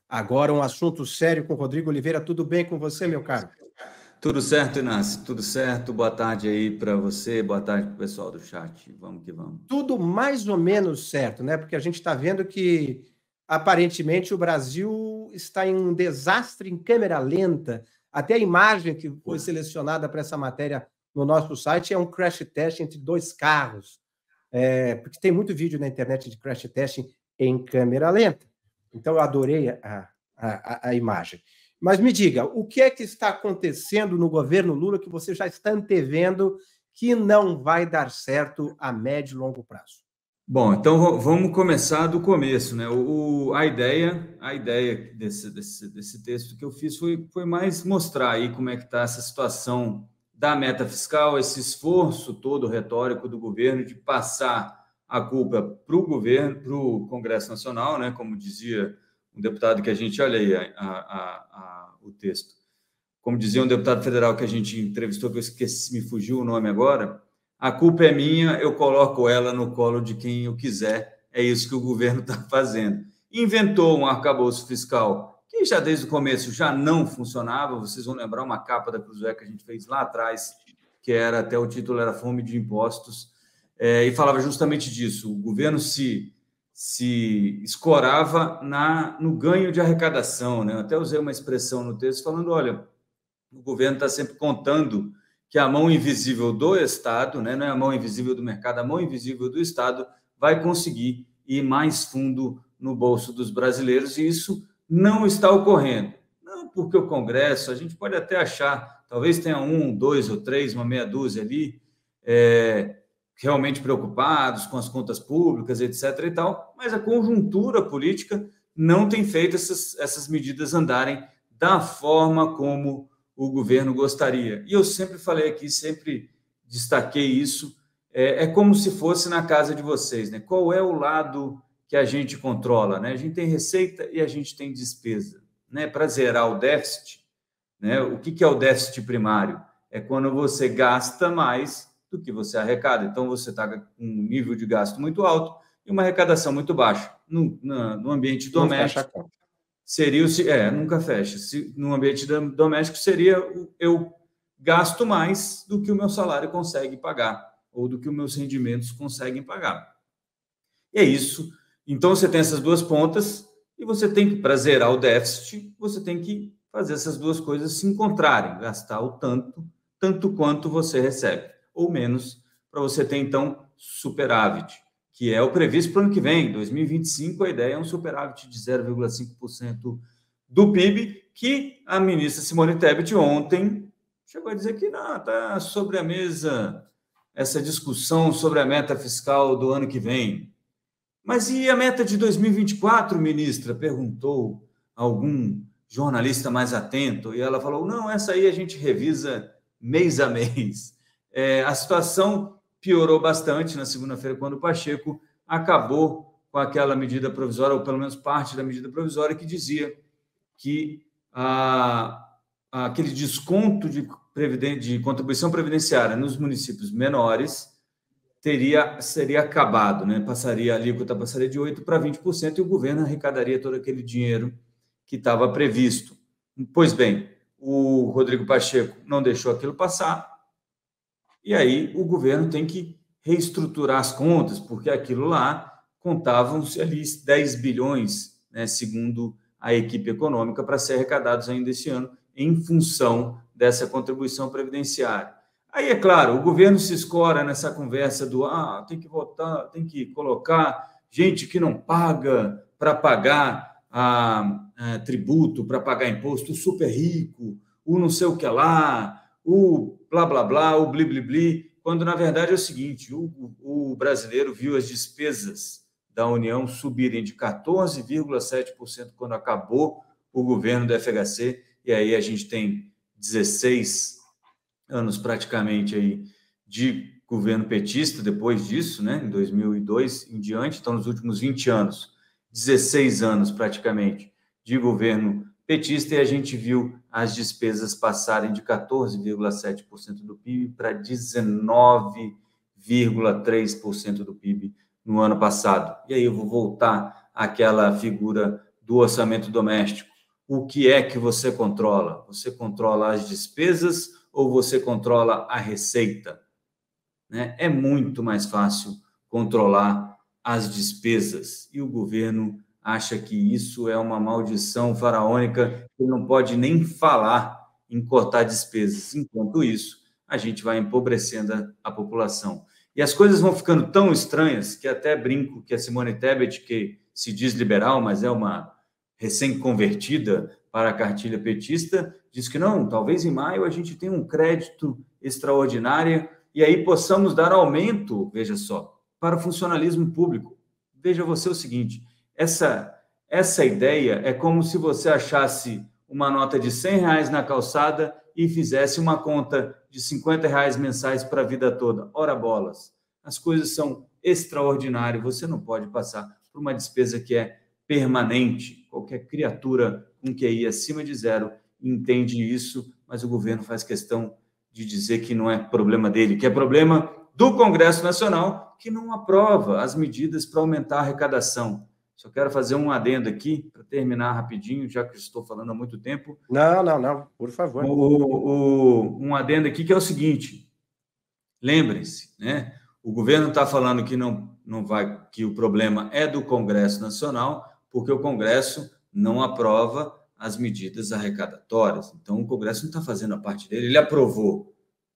Agora um assunto sério com o Rodrigo Oliveira. Tudo bem com você, meu caro? Tudo certo, Inácio? Tudo certo. Boa tarde aí para você, boa tarde para o pessoal do chat. Vamos que vamos. Tudo mais ou menos certo, né? Porque a gente está vendo que, aparentemente, o Brasil está em um desastre em câmera lenta. Até a imagem que foi selecionada para essa matéria no nosso site é um crash test entre dois carros. Porque tem muito vídeo na internet de crash test em câmera lenta. Então, eu adorei a imagem. Mas me diga, o que é que está acontecendo no governo Lula que você já está antevendo que não vai dar certo a médio e longo prazo? Bom, então vamos começar do começo, né? A ideia desse texto que eu fiz foi mais mostrar aí como é que está essa situação da meta fiscal, esse esforço todo retórico do governo de passar a culpa para o governo, para o Congresso Nacional, né? Como dizia um deputado que a gente olha aí o texto. Como dizia um deputado federal que a gente entrevistou, que eu esqueci, me fugiu o nome agora, a culpa é minha, eu coloco ela no colo de quem eu quiser. É isso que o governo está fazendo. Inventou um arcabouço fiscal que já desde o começo já não funcionava. Vocês vão lembrar uma capa da Cruzoé que a gente fez lá atrás, que era até o título era Fome de Impostos, e falava justamente disso. O governo se escorava no ganho de arrecadação, né? Eu até usei uma expressão no texto falando, olha, o governo está sempre contando que a mão invisível do Estado, né, não é a mão invisível do mercado, a mão invisível do Estado vai conseguir ir mais fundo no bolso dos brasileiros, e isso não está ocorrendo. Não porque o Congresso, a gente pode até achar, talvez tenha um, dois ou três, uma meia dúzia ali, realmente preocupados com as contas públicas, etc. e tal, mas a conjuntura política não tem feito essas medidas andarem da forma como o governo gostaria. E eu sempre falei aqui, sempre destaquei isso, é como se fosse na casa de vocês, né? Qual é o lado que a gente controla, né? A gente tem receita e a gente tem despesa, né? Para zerar o déficit, né? O que é o déficit primário? É quando você gasta mais do que você arrecada. Então, você está com um nível de gasto muito alto e uma arrecadação muito baixa. No ambiente doméstico, seria nunca fecha. No ambiente doméstico seria eu gasto mais do que o meu salário consegue pagar ou do que os meus rendimentos conseguem pagar. E é isso. Então você tem essas duas pontas e você tem que, para zerar o déficit, você tem que fazer essas duas coisas se encontrarem, gastar o tanto quanto você recebe, ou menos, para você ter então superávit, que é o previsto para o ano que vem, 2025, a ideia é um superávit de 0,5% do PIB, que a ministra Simone Tebet ontem chegou a dizer que não, está sobre a mesa essa discussão sobre a meta fiscal do ano que vem. Mas e a meta de 2024, ministra? Perguntou algum jornalista mais atento, e ela falou, não, essa aí a gente revisa mês a mês. A situação piorou bastante na segunda-feira, quando o Pacheco acabou com aquela medida provisória, ou pelo menos parte da medida provisória, que dizia que aquele desconto de contribuição previdenciária nos municípios menores seria acabado, né? A alíquota passaria de 8% para 20% e o governo arrecadaria todo aquele dinheiro que estava previsto. Pois bem, o Rodrigo Pacheco não deixou aquilo passar, e aí o governo tem que reestruturar as contas, porque aquilo lá contavam-se ali 10 bilhões, né, segundo a equipe econômica, para ser arrecadados ainda esse ano, em função dessa contribuição previdenciária. Aí, é claro, o governo se escora nessa conversa do tem que votar, tem que colocar gente que não paga para pagar tributo, para pagar imposto, o super rico, o não sei o que lá, o blá, blá, blá, o bli, bli, bli, quando, na verdade, é o seguinte, o brasileiro viu as despesas da União subirem de 14,7% quando acabou o governo do FHC, e aí a gente tem 16 anos praticamente aí de governo petista depois disso, né, em 2002 em diante, então nos últimos 20 anos, 16 anos praticamente de governo petista, e a gente viu as despesas passarem de 14,7% do PIB para 19,3% do PIB no ano passado. E aí eu vou voltar àquela figura do orçamento doméstico, o que é que você controla? Você controla as despesas ou você controla a receita? Né? É muito mais fácil controlar as despesas. E o governo acha que isso é uma maldição faraônica, que não pode nem falar em cortar despesas. Enquanto isso, a gente vai empobrecendo a população. E as coisas vão ficando tão estranhas que até brinco que a Simone Tebet, que se diz liberal, mas é uma recém-convertida para a cartilha petista, diz que não, talvez em maio a gente tenha um crédito extraordinário e aí possamos dar aumento, veja só, para o funcionalismo público. Veja você o seguinte, essa ideia é como se você achasse uma nota de R$100 na calçada e fizesse uma conta de R$50 mensais para a vida toda. Ora bolas, as coisas são extraordinárias, você não pode passar por uma despesa que é permanente. Qualquer criatura com QI acima de 0 entende isso, mas o governo faz questão de dizer que não é problema dele, que é problema do Congresso Nacional, que não aprova as medidas para aumentar a arrecadação. Só quero fazer um adendo aqui, para terminar rapidinho, já que estou falando há muito tempo. Não, por favor. Um adendo aqui que é o seguinte, lembrem-se, né? O governo está falando que não vai, que o problema é do Congresso Nacional, porque o Congresso não aprova as medidas arrecadatórias. Então, o Congresso não está fazendo a parte dele. Ele aprovou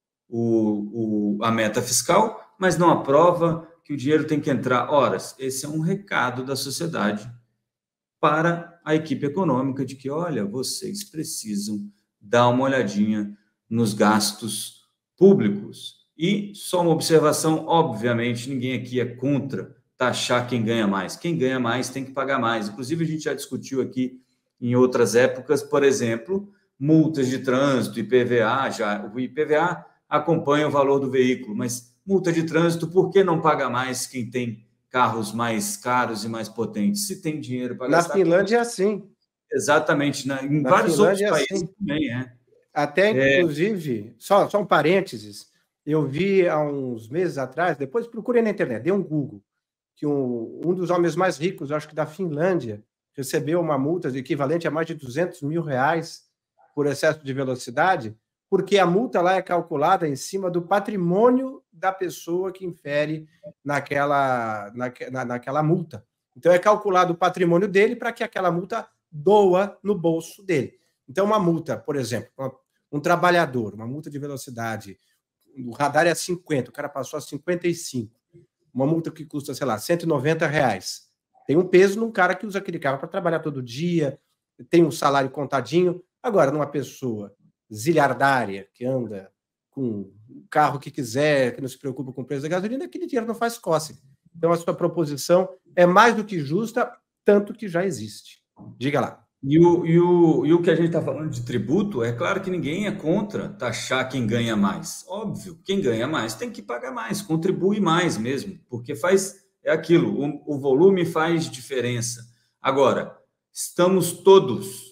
a meta fiscal, mas não aprova que o dinheiro tem que entrar. Ora, esse é um recado da sociedade para a equipe econômica de que, olha, vocês precisam dar uma olhadinha nos gastos públicos. E só uma observação, obviamente, ninguém aqui é contra taxar quem ganha mais. Quem ganha mais tem que pagar mais. Inclusive, a gente já discutiu aqui em outras épocas, por exemplo, multas de trânsito, IPVA, o IPVA acompanha o valor do veículo, mas multa de trânsito, por que não paga mais quem tem carros mais caros e mais potentes? Se tem dinheiro para gastar... Na Finlândia é assim. Exatamente, em vários outros países também é. Até, inclusive, só um parênteses, eu vi há uns meses atrás, depois procurei na internet, dei um Google, que um dos homens mais ricos, acho que da Finlândia, recebeu uma multa equivalente a mais de R$200 mil por excesso de velocidade, porque a multa lá é calculada em cima do patrimônio da pessoa que infere naquela multa. Então, é calculado o patrimônio dele para que aquela multa doa no bolso dele. Então, uma multa, por exemplo, um trabalhador, uma multa de velocidade, o radar é a 50, o cara passou a 55, uma multa que custa, sei lá, R$190. Tem um peso num cara que usa aquele carro para trabalhar todo dia, tem um salário contadinho. Agora, numa pessoa zilhardária, que anda com o carro que quiser, que não se preocupa com o preço da gasolina, aquele dinheiro não faz cócega. Então, a sua proposição é mais do que justa, tanto que já existe. Diga lá. E o que a gente está falando de tributo, é claro que ninguém é contra taxar quem ganha mais. Óbvio, quem ganha mais tem que pagar mais, contribui mais mesmo, porque é aquilo, o volume faz diferença. Agora, estamos todos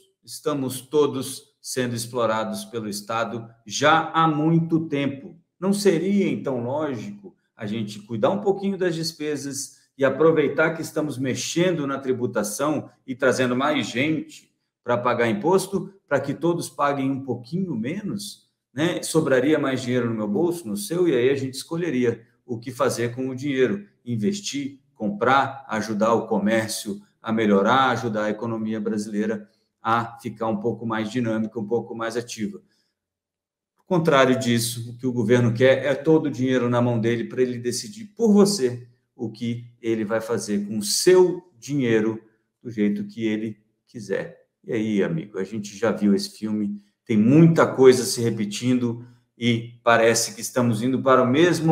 sendo explorados pelo Estado já há muito tempo. Não seria, então, lógico a gente cuidar um pouquinho das despesas e aproveitar que estamos mexendo na tributação e trazendo mais gente para pagar imposto, para que todos paguem um pouquinho menos, né? Sobraria mais dinheiro no meu bolso, no seu, e aí a gente escolheria o que fazer com o dinheiro, investir, comprar, ajudar o comércio a melhorar, ajudar a economia brasileira a ficar um pouco mais dinâmica, um pouco mais ativa. Ao contrário disso, o que o governo quer é todo o dinheiro na mão dele para ele decidir por você o que ele vai fazer com o seu dinheiro do jeito que ele quiser. E aí, amigo, a gente já viu esse filme, tem muita coisa se repetindo e parece que estamos indo para o mesmo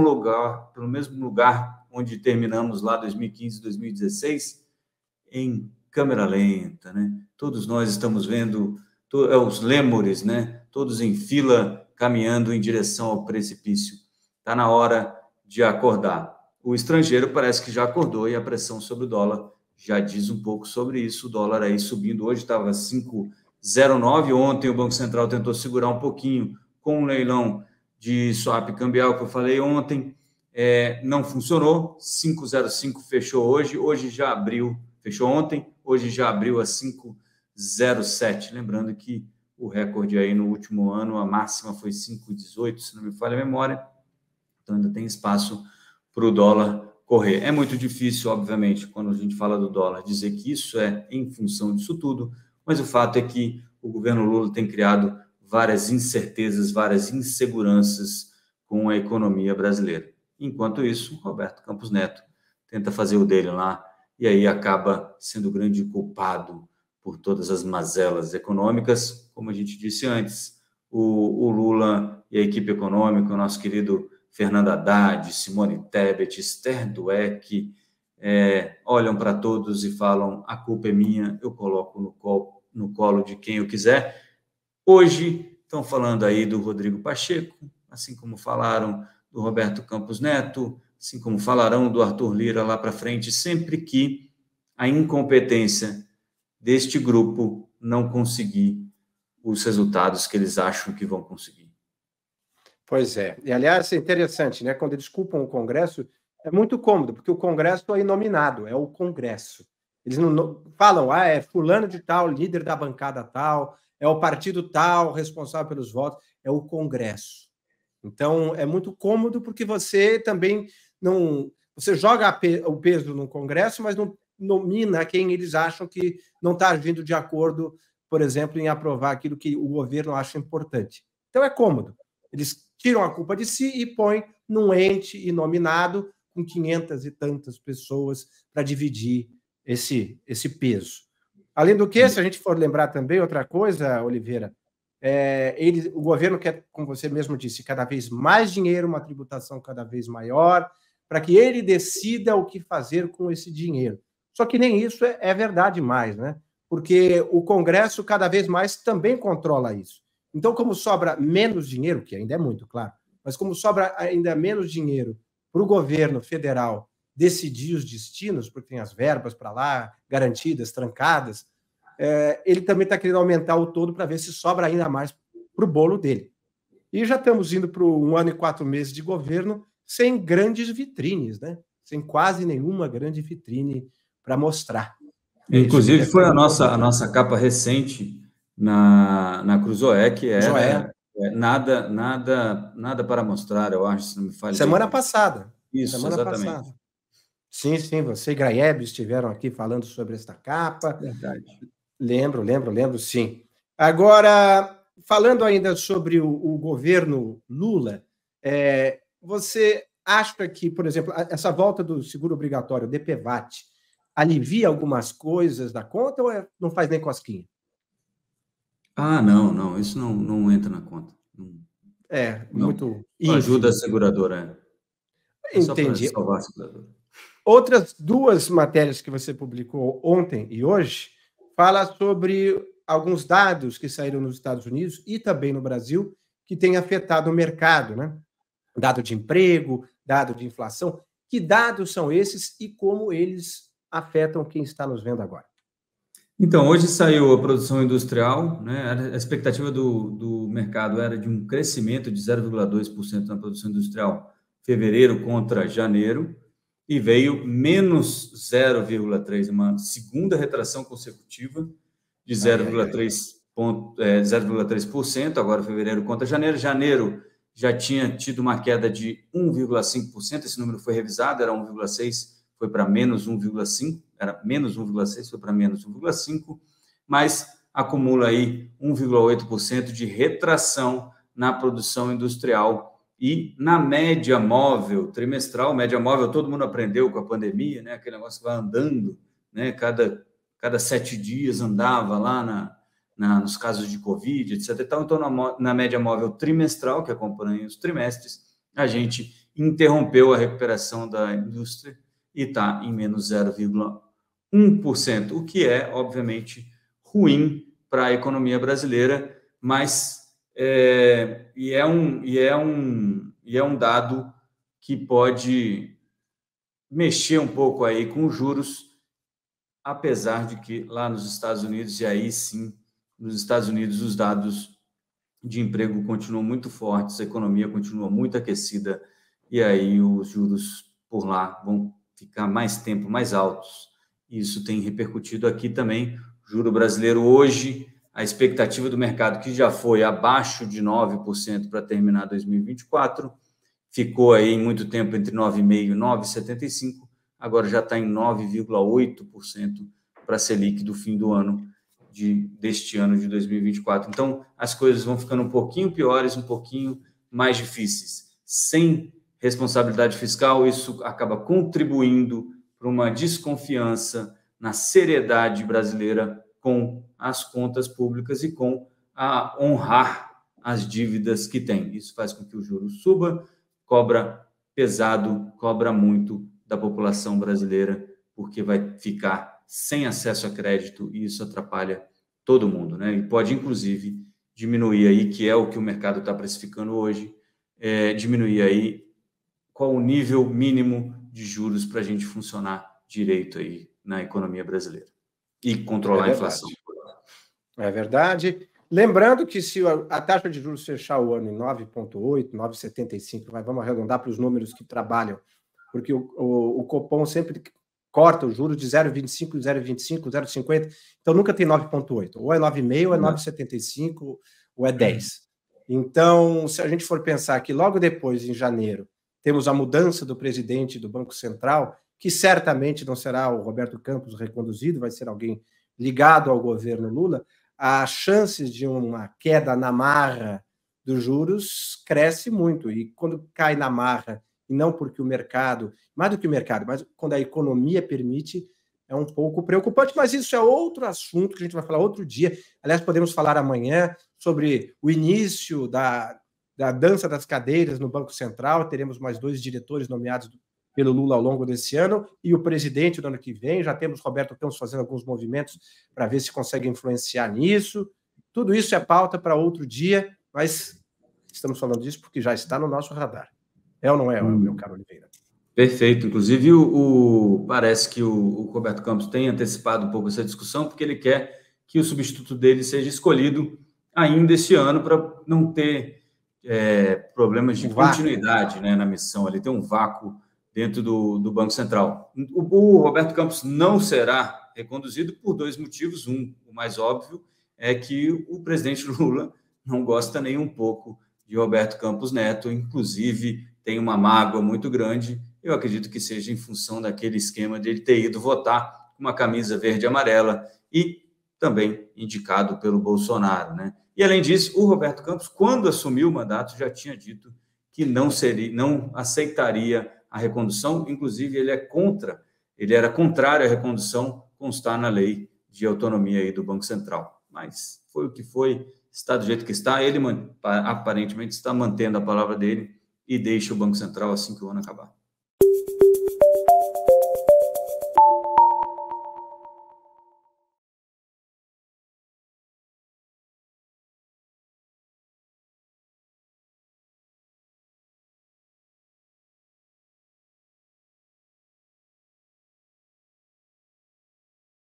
lugar onde terminamos lá 2015, 2016, em câmera lenta, né? Todos nós estamos vendo os lêmures, né? Todos em fila, caminhando em direção ao precipício. Está na hora de acordar. O estrangeiro parece que já acordou e a pressão sobre o dólar já diz um pouco sobre isso. O dólar aí subindo, hoje estava 5,09. Ontem o Banco Central tentou segurar um pouquinho com um leilão de swap cambial que eu falei ontem. Não funcionou, 5,05 fechou hoje já abriu, fechou ontem, hoje já abriu a 5,07. Lembrando que o recorde aí no último ano, a máxima foi 5,18, se não me falha a memória. Então, ainda tem espaço para o dólar correr. É muito difícil, obviamente, quando a gente fala do dólar, dizer que isso é em função disso tudo, mas o fato é que o governo Lula tem criado várias incertezas, várias inseguranças com a economia brasileira. Enquanto isso, Roberto Campos Neto tenta fazer o dele lá e aí acaba sendo o grande culpado por todas as mazelas econômicas. Como a gente disse antes, o Lula e a equipe econômica, o nosso querido Fernando Haddad, Simone Tebet, Esther Dweck, olham para todos e falam: a culpa é minha, eu coloco no colo de quem eu quiser. Hoje estão falando aí do Rodrigo Pacheco, assim como falaram do Roberto Campos Neto, assim como falarão do Arthur Lira lá para frente, sempre que a incompetência deste grupo não conseguir os resultados que eles acham que vão conseguir. Pois é. E, aliás, é interessante, né? Quando eles culpam o Congresso, é muito cômodo, porque o Congresso é inominado, é o Congresso. Eles não falam, é fulano de tal, líder da bancada tal, é o partido tal, responsável pelos votos, é o Congresso. Então, é muito cômodo, porque você também não... Você joga o peso no Congresso, mas não nomina quem eles acham que não está agindo de acordo, por exemplo, em aprovar aquilo que o governo acha importante. Então, é cômodo. Eles tiram a culpa de si e põem num ente inominado com 500 e tantas pessoas para dividir esse peso. Além do que, se a gente for lembrar também outra coisa, Oliveira, o governo quer, como você mesmo disse, cada vez mais dinheiro, uma tributação cada vez maior, para que ele decida o que fazer com esse dinheiro. Só que nem isso é verdade mais, né? Porque o Congresso cada vez mais também controla isso. Então, como sobra menos dinheiro, que ainda é muito, claro, mas como sobra ainda menos dinheiro para o governo federal decidir os destinos, porque tem as verbas para lá, garantidas, trancadas, ele também está querendo aumentar o todo para ver se sobra ainda mais para o bolo dele. E já estamos indo para 1 ano e 4 meses de governo sem grandes vitrines, né? Sem quase nenhuma grande vitrine para mostrar. Inclusive, foi a nossa capa recente na Cruzoé, que era nada para mostrar, eu acho, se não me falha. Semana passada. Isso, semana exatamente. Passada. Sim, você e Graeb estiveram aqui falando sobre esta capa. Verdade. Lembro, sim. Agora, falando ainda sobre o governo Lula, você acha que, por exemplo, essa volta do seguro obrigatório, DPVAT, alivia algumas coisas da conta ou não faz nem cosquinha? Não, isso não entra na conta. Muito ínfimo. Ajuda a seguradora. Entendi. Só para salvar a seguradora. Outras 2 matérias que você publicou ontem e hoje fala sobre alguns dados que saíram nos Estados Unidos e também no Brasil que têm afetado o mercado, né? Dado de emprego, dado de inflação. Que dados são esses e como eles afetam quem está nos vendo agora? Então, hoje saiu a produção industrial, né? A expectativa do mercado era de um crescimento de 0,2% na produção industrial fevereiro contra janeiro, e veio menos 0,3%, uma segunda retração consecutiva de 0,3%, agora fevereiro contra janeiro. Janeiro já tinha tido uma queda de 1,5%, esse número foi revisado, era 1,6%, foi para menos 1,5%, era menos 1,6%, foi para menos 1,5%, mas acumula aí 1,8% de retração na produção industrial. E na média móvel trimestral, média móvel todo mundo aprendeu com a pandemia, né? Aquele negócio que vai andando, né? Cada 7 dias andava lá nos casos de Covid, etc. Então, na média móvel trimestral, que acompanha os trimestres, a gente interrompeu a recuperação da indústria e está em menos 0,1%, o que é, obviamente, ruim para a economia brasileira, mas é um dado que pode mexer um pouco aí com os juros, apesar de que lá nos Estados Unidos, e aí sim, nos Estados Unidos, os dados de emprego continuam muito fortes, a economia continua muito aquecida, e aí os juros por lá vão ficar mais tempo mais altos, e isso tem repercutido aqui também. O juro brasileiro hoje, a expectativa do mercado, que já foi abaixo de 9% para terminar 2024, ficou aí muito tempo entre 9,5% e 9,75%, agora já está em 9,8% para a Selic do fim do ano, deste ano de 2024. Então, as coisas vão ficando um pouquinho piores, um pouquinho mais difíceis. Sem responsabilidade fiscal, isso acaba contribuindo para uma desconfiança na seriedade brasileira com as contas públicas e com a honrar as dívidas que tem. Isso faz com que o juro suba, cobra pesado, cobra muito da população brasileira, porque vai ficar sem acesso a crédito e isso atrapalha todo mundo, né? E pode, inclusive, diminuir aí, que é o que o mercado está precificando hoje, diminuir aí qual o nível mínimo de juros para a gente funcionar direito aí na economia brasileira e controlar a inflação. É verdade. Lembrando que se a taxa de juros fechar o ano em 9,8, 9,75, vamos arredondar para os números que trabalham, porque o Copom sempre corta os juros de 0,25, 0,25, 0,50, então nunca tem 9,8, ou é 9,5, ou é 9,75, ou é 10. Então, se a gente for pensar que logo depois, em janeiro, temos a mudança do presidente do Banco Central, que certamente não será o Roberto Campos reconduzido, vai ser alguém ligado ao governo Lula, as chances de uma queda na marra dos juros cresce muito, e quando cai na marra, e não porque o mercado, mais do que o mercado, mas quando a economia permite, é um pouco preocupante, mas isso é outro assunto que a gente vai falar outro dia. Aliás, podemos falar amanhã sobre o início da dança das cadeiras no Banco Central, teremos mais 2 diretores nomeados pelo Lula ao longo desse ano, e o presidente do ano que vem, já temos Roberto Campos fazendo alguns movimentos para ver se consegue influenciar nisso. Tudo isso é pauta para outro dia, mas estamos falando disso porque já está no nosso radar. É ou não é, meu caro Oliveira? Perfeito. Inclusive, parece que o Roberto Campos tem antecipado um pouco essa discussão, porque ele quer que o substituto dele seja escolhido ainda este ano, para não ter problemas de continuidade, né, na missão. Ele tem um vácuo dentro do Banco Central. O Roberto Campos não será reconduzido por 2 motivos. O mais óbvio é que o presidente Lula não gosta nem um pouco de Roberto Campos Neto, inclusive tem uma mágoa muito grande. Eu acredito que seja em função daquele esquema de ele ter ido votar com uma camisa verde e amarela e também indicado pelo Bolsonaro, né? E, além disso, o Roberto Campos, quando assumiu o mandato, já tinha dito que não aceitaria a recondução. Inclusive, ele era contrário à recondução constar na lei de autonomia aí do Banco Central. Mas foi o que foi, está do jeito que está. Ele aparentemente está mantendo a palavra dele e deixa o Banco Central assim que o ano acabar.